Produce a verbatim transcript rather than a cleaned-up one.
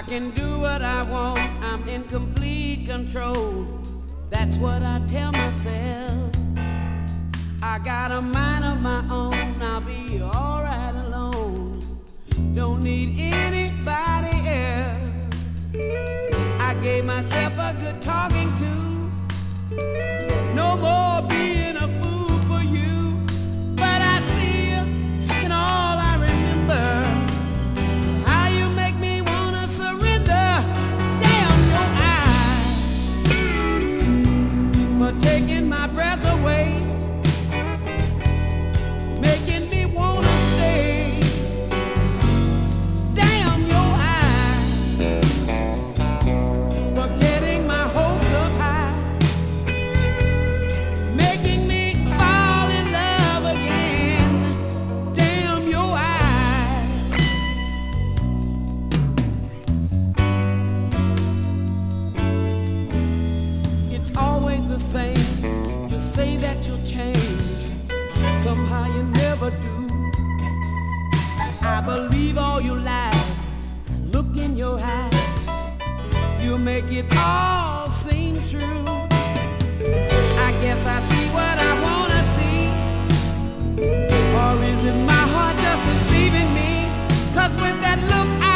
can do what I want, I'm in complete control. That's what I tell myself. I got a mind of my own, I'll be alright alone. Don't need anybody else. I gave myself a good talking to. No more being a fool for you. But I see you in all I remember. How you make me wanna surrender. Damn your eyes for taking my breath away, making me wanna stay. Damn your eyes for getting my hopes up high, making me fall in love again. Damn your eyes. It's always the same. You say that you'll change, somehow you never do. I believe all your lies. Look in your eyes, you make it all seem true. I guess I see what I wanna see. Or is it my heart just deceiving me? 'Cause with that look